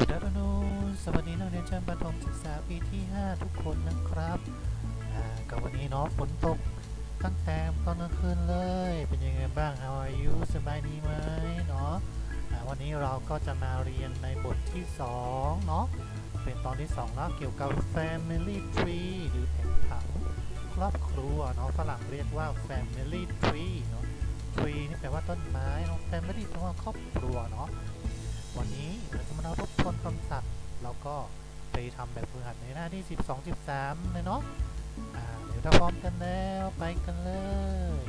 Good afternoon สวัสดีนักเรียนชั้นประถมศึกษาปีที่ 5 ทุกคนนะครับกับวันนี้เนาะฝนตกตั้งแต่ตอนกลางคืนเลยเป็นยังไงบ้าง How are you สบายดีไหมเนาะวันนี้เราก็จะมาเรียนในบทที่2เนาะเป็นตอนที่2แล้วเกี่ยวกับ Family Tree หรือแผนผังครอบครัวเนาะฝรั่งเรียกว่า Family Tree เนาะ Tree นี่แปลว่าต้นไม้เนาะ Family แปลว่าครอบครัวเนาะวันนี้เราจะมาทบทวนคำศัพท์แล้วก็ไปทำแบบฝึกหัดในหน้าที่ 12-13 เลยเนาะเดี๋ยวถ้าพร้อมกันแล้วไปกันเลย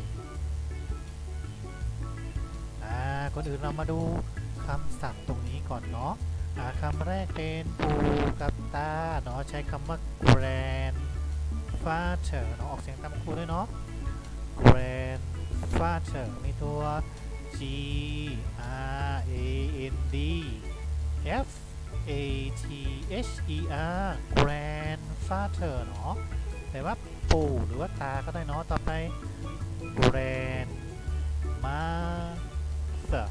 ก่อนอื่นเรามาดูคำศัพท์ตรงนี้ก่อนเนาะคำแรกเป็นปู่กับตาเนาะใช้คำว่า grandfather เนาะออกเสียงตามครูด้วยเนาะ grandfather มีตัว G R A N D F A T H E R grandfather เนาะแปลว่าปู่หรือว่าตาก็ได้เนาะต่อไป grandmother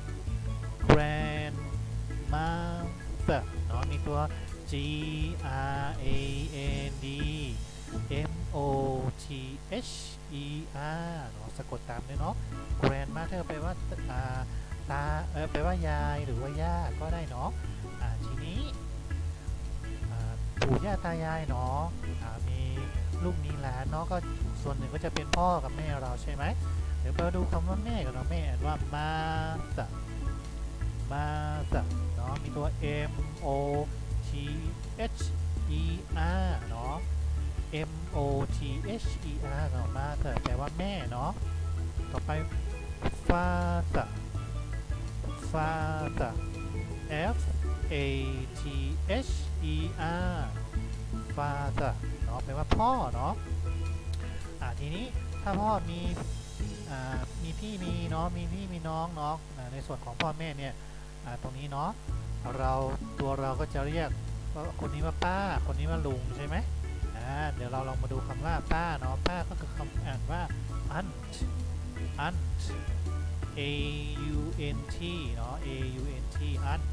grandmother เนาะมีตัว G R A N D M O T H E R เนาะสะกดตามด้วยเนาะ grandmother แปลว่าตาแปลว่ายายหรือว่าย่าก็ได้เนาะทีนี้ปู่ย่าตายายเนาะมีลูกมีหลานเนาะก็ส่วนหนึ่งก็จะเป็นพ่อกับแม่เราใช่ไหมเดี๋ยวไปดูคำว่าแม่กันเนาะแม่อ่านว่า mother mother เนาะมีตัว M O T H E R เนาะ M O T H E R เนาะ mother แปลว่าแม่เนาะต่อไป father father F A T H E R father เนาะแปลว่าพ่อเนาะทีนี้ถ้าพ่อมีพี่มีเนาะมีพี่มีน้องเนาะในส่วนของพ่อแม่เนี่ยตรงนี้เนาะตัวเราก็จะเรียกว่าคนนี้ว่าป้าคนนี้ว่าลุงใช่ไหมเดี๋ยวเราลองมาดูคำว่าป้าเนาะป้าก็คือคำอ่านว่า aunt aunt A U N T เนาะ A U N T aunt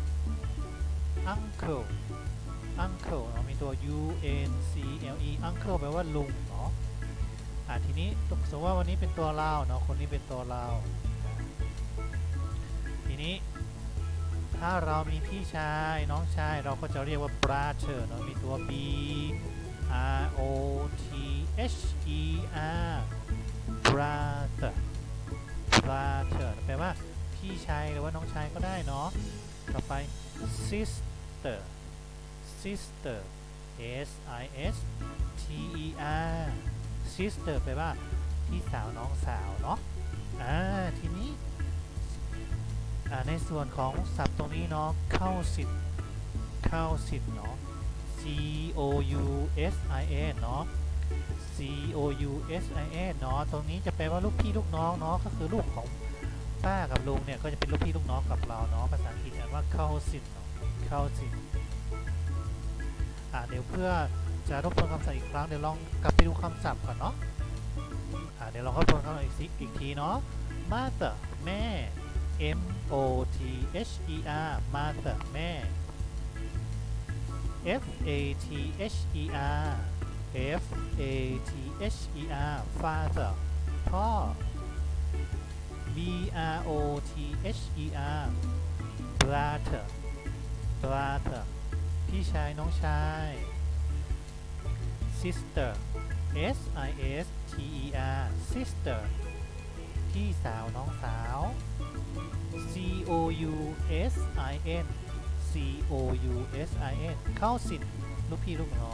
uncle uncle เนาะมีตัว U N C L E uncle แปลว่าลุงเนาะทีนี้สมมติว่าวันนี้เป็นตัวเราเนาะคนนี้เป็นตัวเราทีนี้ถ้าเรามีพี่ชายน้องชายเราก็จะเรียกว่า brother เนาะมีตัว B R O T H E R brother brother แปลว่าพี่ชายหรือว่าน้องชายก็ได้เนาะต่อไป sister sister S I S T E R sister แปลว่าพี่สาวน้องสาวเนาะทีนี้ในส่วนของศัพท์ตรงนี้เนาะเข้าสิทธิ์เนาะ C O U S I N เนาะ C O U S I N เนาะตรงนี้จะแปลว่าลูกพี่ลูกน้องเนาะก็คือลูกของป้ากับลุงเนี่ยก็จะเป็นลูกพี่ลูกน้องกับเราเนาะภาษาอังกฤษเรียกว่าเข้าสิทธิ์เนาะเข้าสิทธิ์เดี๋ยวเพื่อจะทบทวนคำศัพท์อีกครั้งเดี๋ยวลองกลับไปดูคำศัพท์ก่อนเนาะเดี๋ยวลองทบทวนคำศัพท์อีกทีเนาะ mother แม่ M O T H E R mother แม่ F A T H E R F A T H E R father พ่อ B R O T H E R brother พี่ชายน้องชาย sister S I S T E R sister พี่สาวน้องสาว C O U S I N C O U S I N เข้าสิทธิ์ลูกพี่ลูกน้อง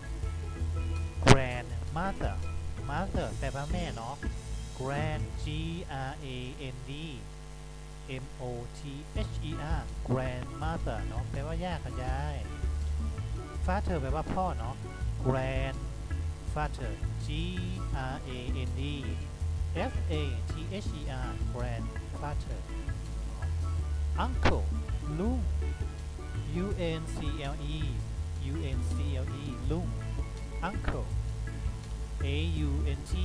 grandmother mother แปลว่าแม่เนาะ grand G R A N D M O T H E R grandmother เนาะแปลว่าย่ากับยาย father แปลว่าพ่อเนาะ grandfather G R A N D F A T H E R grandfather uncle ลุง U N C L Eลุง uncle A U N T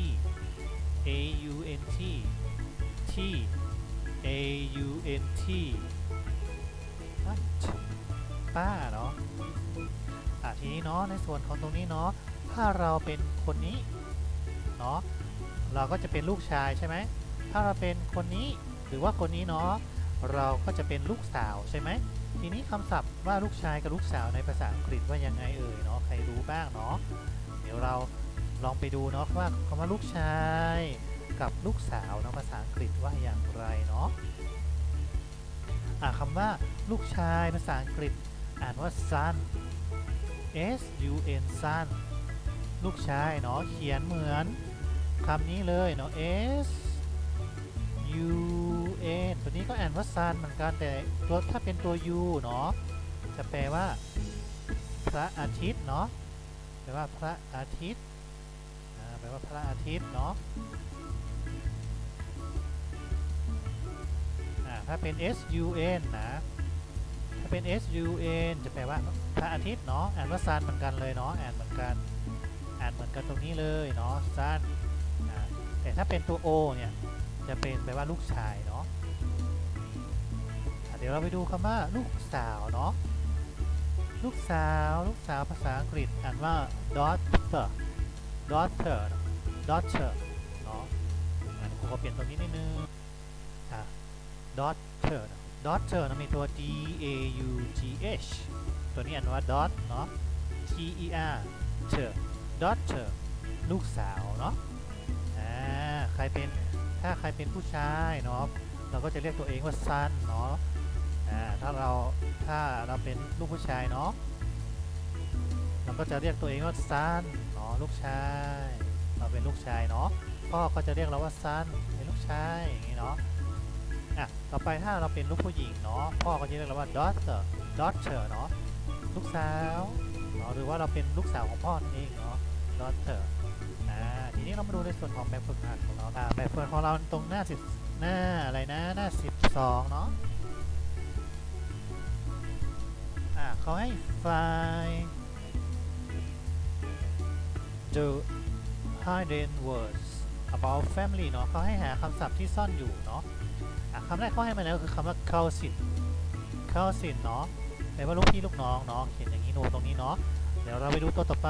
T A U N T aunt ป้าเนาะทีนี้เนาะในส่วนของตรงนี้เนาะถ้าเราเป็นคนนี้เนาะเราก็จะเป็นลูกชายใช่ไหมถ้าเราเป็นคนนี้หรือว่าคนนี้เนาะเราก็จะเป็นลูกสาวใช่ไหมทีนี้คำศัพท์ว่าลูกชายกับลูกสาวในภาษาอังกฤษว่ายังไงเอ่ยเนาะใครรู้บ้างเนาะเดี๋ยวเราลองไปดูเนาะว่าคำว่าลูกชายกับลูกสาวเนาะภาษาอังกฤษว่าอย่างไรเนาะคำว่าลูกชายภาษาอังกฤษอ่านว่า son S U N son ลูกชายเนาะเขียนเหมือนคำนี้เลยเนาะ S U N ตัวนี้ก็อ่านว่า sun เหมือนกันแต่ตัวถ้าเป็นตัว U เนาะจะแปลว่าพระอาทิตย์เนาะแปลว่าพระอาทิตย์แปลว่าพระอาทิตย์เนาะถ้าเป็น S U N นะถ้าเป็น S U N จะแปลว่าพระอาทิตย์เนาะอ่านว่า sun เหมือนกันเลยเนาะอ่านเหมือนกันตรงนี้เลยเนาะ sun แต่ถ้าเป็นตัว O เนี่ยจะเป็นแปลว่าลูกชายเนาะเดี๋ยวเราไปดูคำว่าลูกสาวเนาะลูกสาวภาษาอังกฤษอ่านว่า daughterเนาะครูขอเปลี่ยนตรงนี้นิดนึงdaughter นะมีตัว D A U G H ตัวนี้อ่านว่า dot เนาะ T E R daughter ลูกสาวเนาะถ้าใครเป็นผู้ชายเนาะเราก็จะเรียกตัวเองว่า son เนาะถ้าเราเป็นลูกผู้ชายเนาะเราก็จะเรียกตัวเองว่า son เนาะลูกชายเราเป็นลูกชายเนาะพ่อก็จะเรียกเราว่า son เป็นลูกชายอย่างนี้เนาะต่อไปถ้าเราเป็นลูกผู้หญิงเนาะพ่อก็จะเรียกเราว่า daughter เนาะลูกสาวเนาะหรือว่าเราเป็นลูกสาวของพ่อนั่นเองเนาะ daughterทีนี้เรามาดูในส่วนของแบบฝึกหัดของเราแบบฝึกของเราตรงหน้าอะไรนะหน้า12เนาะเขาให้ find the hidden words about family เนาะเขาให้หาคำศัพท์ที่ซ่อนอยู่เนาะคำแรกเขาให้มาแล้วคือคำว่า cousin เนาะแปลว่าลูกพี่ลูกน้องเนาะเขียนอย่างนี้โน้ตตรงนี้เนาะเดี๋ยวเราไปดูตัวต่อไป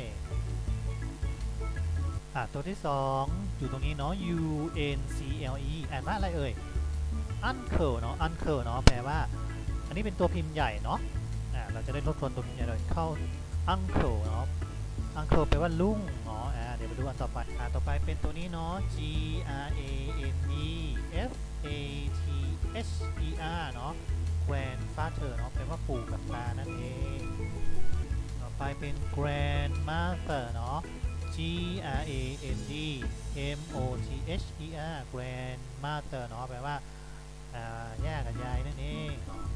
ตัวที่2อยู่ตรงนี้เนาะ U N C L E อ่านว่าอะไรเอ่ย uncle เนาะ แปลว่าอันนี้เป็นตัวพิมพ์ใหญ่เนาะเราจะได้ลดทนตัวพิมพ์ใหญ่เลยเข้า uncle เนาะ uncle แปลว่าลุงเนาะเดี๋ยวไปดูอันต่อไปต่อไปเป็นตัวนี้เนาะ G R A N E F A T H E R เนาะ grandfather เนาะแปลว่าปู่กับตานั่นเองต่อไปเป็น grandmother เนาะG R A N D M O T H E R grandmother เนาะแปลว่าย่ากับยายนั่นเอง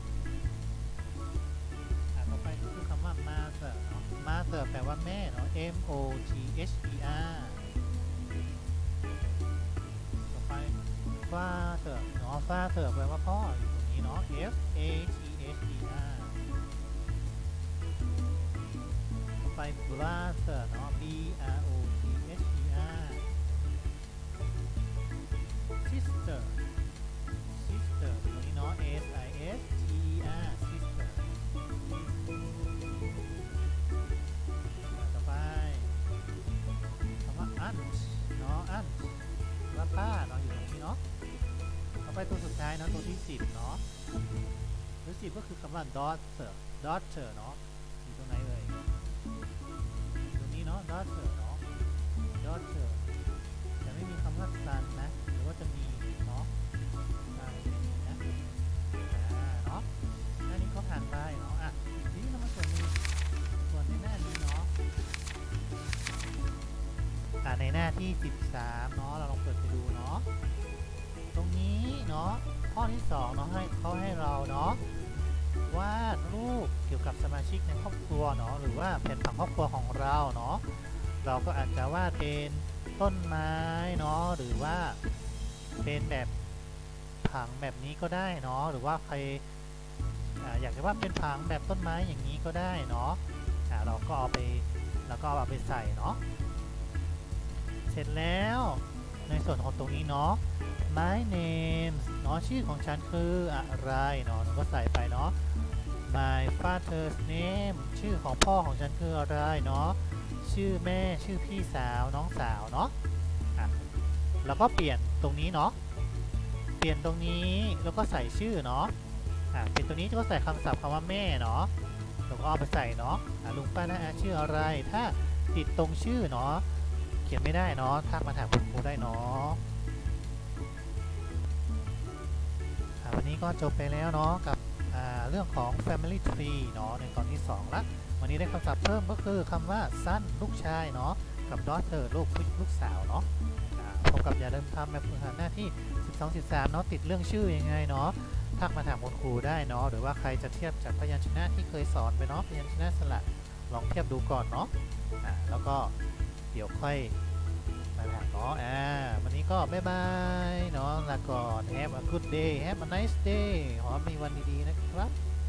ต่อไปคือคำว่า mother เนาะ mother แปลว่าแม่เนาะ M O T H E R ต่อไป father เนาะ father แปลว่าพ่ออยู่ตรงนี้เนาะ F A T H E Rไป brother เนาะ B R O T H E R sister ตรงนี้เนาะ S I S T E R sister ต่อไปคำว่า aunt เนาะ aunt ว่าป้าเนาะอยู่ตรงนี้เนาะต่อไปตัวสุดท้ายเนาะตัวที่10เนาะตัว10ก็คือคำว่า daughter เนาะอยู่ตรงไหนเลยdaughter เนาะ daughter จะไม่มีคำว่า son นะหรือว่าจะมีเนาะนะเนาะหน้านี้ก็ผ่านไปเนาะทีนี้เรามาส่วนในหน้านี้เนาะในหน้าที่13เนาะเราลองเปิดไปดูเนาะตรงนี้เนาะข้อที่2เนาะเขาให้เราเนาะวาดรูปเกี่ยวกับสมาชิกในครอบครัวเนาะหรือว่าแผนผังครอบครัวของเราเนาะเราก็อาจจะวาดเป็นต้นไม้เนาะหรือว่าเป็นแบบผังแบบนี้ก็ได้เนาะหรือว่าใครอยากจะวาดเป็นผังแบบต้นไม้อย่างนี้ก็ได้เนาะเราก็เอาไปใส่เนาะเสร็จแล้วในส่วนของตรงนี้เนาะ my name เนาะชื่อของฉันคืออะไรเนาะก็ใส่ไปเนาะ my father's name ชื่อของพ่อของฉันคืออะไรเนาะชื่อแม่ชื่อพี่สาวน้องสาวเนาะแล้วก็เปลี่ยนตรงนี้เนาะเปลี่ยนตรงนี้แล้วก็ใส่ชื่อเนาะเปลี่ยนตรงนี้ก็ใส่คำศัพท์คำว่าแม่เนาะแล้วก็เอาไปใส่เนาะลุงป้าน้าอาชื่ออะไรถ้าติดตรงชื่อเนาะเขียนไม่ได้เนาะทักมาถามคุณครูได้เนาะวันนี้ก็จบไปแล้วเนาะกับเรื่องของ Family Tree เนาะในตอนที่2ละวันนี้ได้คำศัพท์เพิ่มก็คือคำว่า son ลูกชายเนาะกับ daughter ลูกสาวเนาะพบกับอย่าลืมทำแบบฝึกหัดหน้าที่12-13เนาะติดเรื่องชื่อยังไงเนาะทักมาถามคุณครูได้เนาะหรือว่าใครจะเทียบจากพยัญชนะที่เคยสอนไปเนาะพยัญชนะสระลองเทียบดูก่อนเนาะแล้วก็เดี๋ยวค่อยมาถามเนาะวันนี้ก็บ๊ายบายเนาะลาก่อน Have a good day Have a nice day ขอให้มีวันดีๆนะครับ